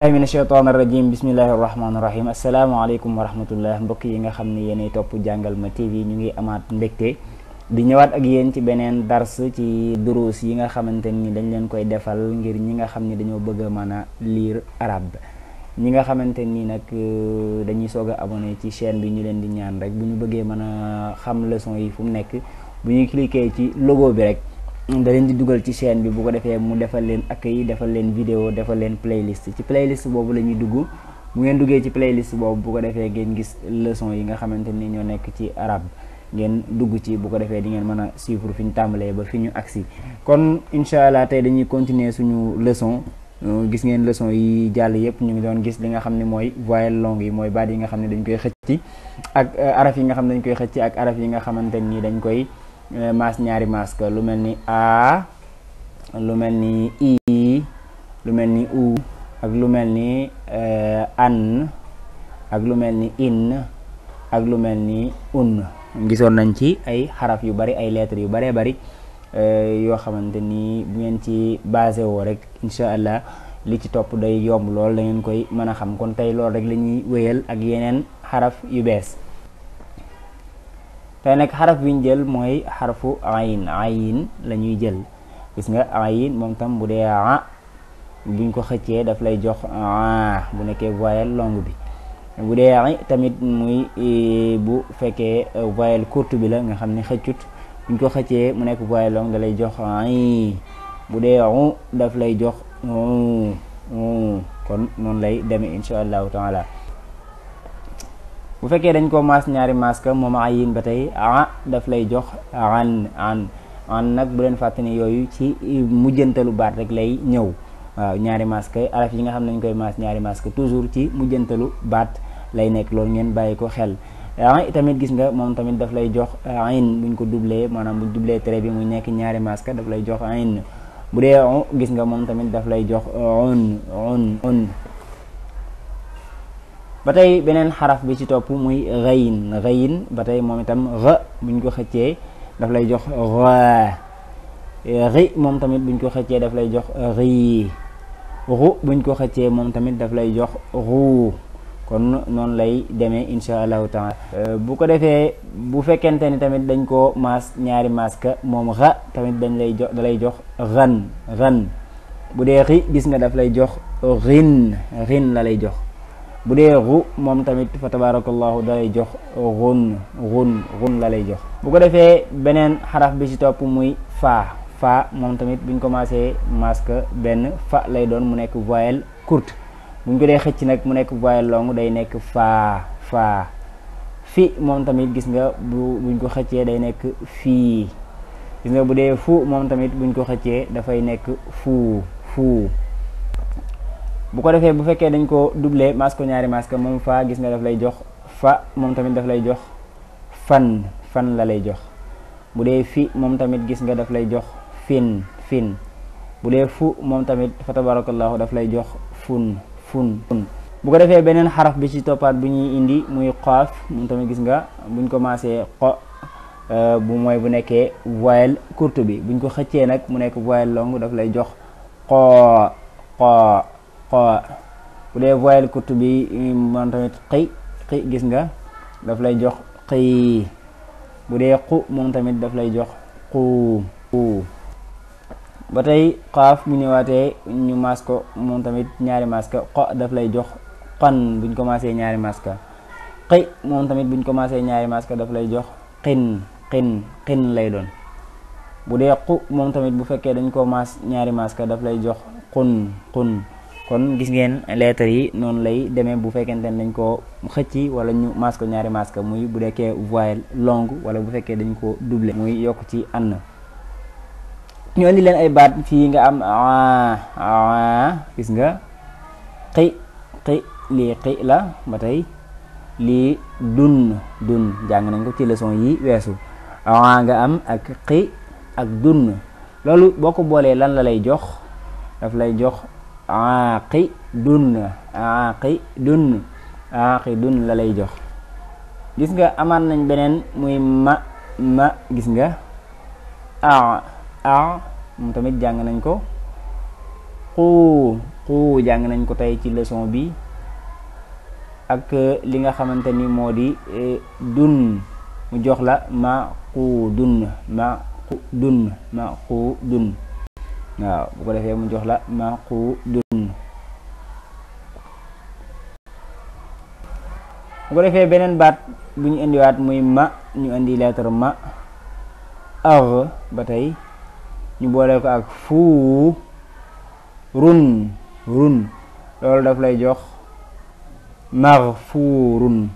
mina shaytaan rajim bismillahi rahmaani rahim asalaamaaleykum wa rahmatullah mbokk yi nga xam ne yéenay topp jàngal ma TV ñu ngi amaat mbégte di ñëwaat ak yéen ci beneen dars ci duruus yi nga xamante ni dañ leen koy defal ngir ñi nga xam ni dañoo bëgg a mën a lire arabe. ñi nga xamante ni nag dañuy soog a abonné ci chaîne bi ñu leen di ñaan rek bu ñu bëggee mën a xam leçon yi fu mu nekk bu ñuy cliquer ci logo bi rek da leen di dugal ci chaîne bi, bu ko defee mu defal leen accueil, defal leen vidéo, defal leen playlist. ci playlist boobu la ñuy dugg. bu ngeen duggee ci playlist boobu bu ko defee ngeen gis leçon yi nga xamante ni ñoo nekk ci arabe ngeen dugg ci, bu ko defee di ngeen mën a suivre fi ñu tàmbalee ba fi ñu agsi. kon incha allah tey dañuy continuer suñu leçon. gis ngeen leçon yi jàll yëpp ñu ngi doon gis li nga xam ne mooy voyelle longue yi, mooy baat yi nga xam ne dañ koy xëcc ak araf yi nga xam ne dañ koy xëcc ak araf yi nga xamante ni dañ koy maas ñaari maas ka lu mel ni a, lu mel ni i, lu mel ni u, ak lu mel ni an, ak lu mel ni in, ak lu mel ni un. gisoon nañ ci ay xaraf yu bari, ay lettres yu baree bari yoo xamante ni bu ngeen ci basé woo rek incha allah li ci topp day yomb lool, da ngeen koy mën a xam. kon tey loolu rek la ñuy wéyal ak yeneen xaraf yu bees. tey nag xaraf bi ñu jël mooy xarfu ayin. ayin la ñuy jël. gis nga ayin moom tam bu dee a buñ ko xëccee daf lay jox a bu nekkee voyelle longue bi. bu dee i tamit muy bu fekkee voyelle courte bi la nga xam ne xëccut, buñ ko xëccee mu nekk voyelle longue da lay jox i. bu dee u daf lay jox kon noonu lay demee insha allahu taala. bu fekkee dañ ko maas ñaari maas ka moom ayin ba tey a daf lay jox an. nag bu leen fàtte ni yooyu ci mujjantalu baat rek lay ñëw. waaw ñaari maas ka araf yi nga xam ne dañ koy maas ñaari maas ka toujours ci mujjantalu baat lay nekk, loolu ngeen bàyyi ko xel. tamit gis nga moom tamit daf lay jox ayn buñ ko doublé, maanaam buñ doublé trait bi muy nekk ñaari maas ka daf lay jox ayn. bu dee gis nga moom tamit daf lay jox un. ba tey beneen xaraf bi ci topp muy ghayn. ghayn ba tey moom itam gha buñ ko xëccee daf lay jox gha. ri moom tamit buñ ko xëccee daf lay jox ri. ru buñ ko xëccee moom tamit daf lay jox ru. kon noonu lay demee insha allahu taala. bu ko defee bu fekkente ni tamit dañ ko maas ñaari maas ka moom xa tamit dañ lay jox da lay jox ran. bu dee ri gis nga daf lay jox rin la lay jox. bu dee ru moom tamit fa tabarakallahu da lay jox run la lay jox. bu ko defee beneen xaraf bi ci topp muy fa moom tamit buñ ko maasee maas ka benn fa lay doon mu nekk voyelle courte. buñ ko dee xëcc nag mu nekk voyelle longue day nekk fa. fi moom tamit gis nga buñ ko xëccee day nekk fii. gis nga bu dee fu moom tamit buñ ko xëccee dafay nekk fu. bu ko defee bu fekkee dañ ko doublé maas ko ñaari maas ka moom fa gis nga daf lay jox fa, moom tamit daf lay jox fan la lay jox. bu dee fi moom tamit gis nga daf lay jox fin. bu dee fu moom tamit fa tabarakallahu daf lay jox fun. bu ko defee beneen xaraf bi ci toppaat bu ñuy indi muy qaaf, moom tamit gis nga buñ ko maasee qo bu mooy bu nekkee voyelle courte bi. buñ ko xëccee nag mu nekk voyelle longue daf lay jox qo. bu dee voyelle courte bi moom tamit xi gis nga daf lay jox xi. bu dee qu moom tamit daf lay jox qu. ba tey qaaf bu ñëwaatee ñu maas ko moom tamit ñaari maas ka qo daf lay jox qan buñ ko maasee ñaari maas ka. xi moom tamit buñ ko maasee ñaari maas ka daf lay jox qin lay doon. bu dee qu moom tamit bu fekkee dañ ko maas ñaari maas ka daf lay jox qun. kon gis ngeen lettres yi noonu lay demee bu fekkente ne dañ ko xëcc wala ñu maas ko ñaari maas ka muy bu dekkee voyelle longue wala bu fekkee dañ ko doublé muy yokk ci an. ñu indi leen ay baat fii nga am gis nga xi lii xi la. ba tey lii dun jàng nañ ko ci leçon yi weesu. nga am ak xi ak dun. loolu boo ko boolee lan la lay jox? daf lay jox aaqidun la lay jox. gis nga amaat nañ beneen muy ma gis nga moom tamit jàng nañ ko. qu jàng nañ ko tey ci leçon bi ak li nga xamante ni moo di dun mu jox la ma qu dun waaw bu ko defee mu jox la ma qu dun. bu ko defee beneen baat bu ñu indiwaat muy ma ñu indi lettre ma ar ba tey ñu boole ko ak fu run loolu daf lay jox maghfurun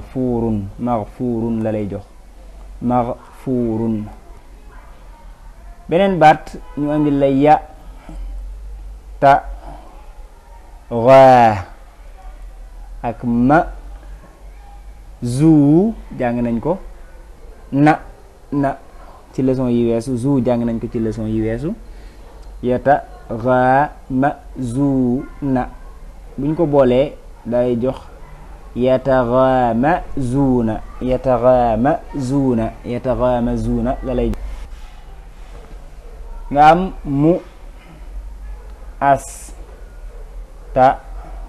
la lay jox maghfurun. beneen baat ñu indi la ya ta ra ak ma zu jàng nañ ko na ci leçon yi weesu zu jàng nañ ko ci leçon yi weesu yata ra ma zu na buñ ko boolee day jox yataghamazuuna la lay jox. nga am mu as ta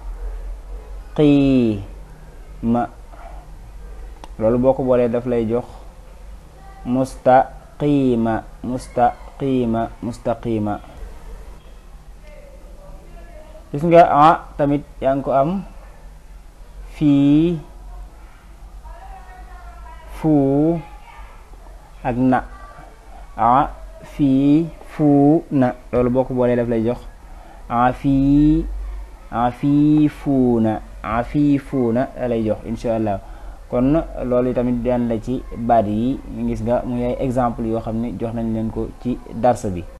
qiima loolu boo ko boolee daf lay jox mustaqima gis nga tamit yaa ngi ko am fii fu ak na fii fu na loolu boo ko boolee daf lay jox afiifuuna lay jox insha allah. kon loolu tamit daan la ci baat yi gis nga muy ay exemple yoo xam ne jox nañ leen ko ci darsa bi.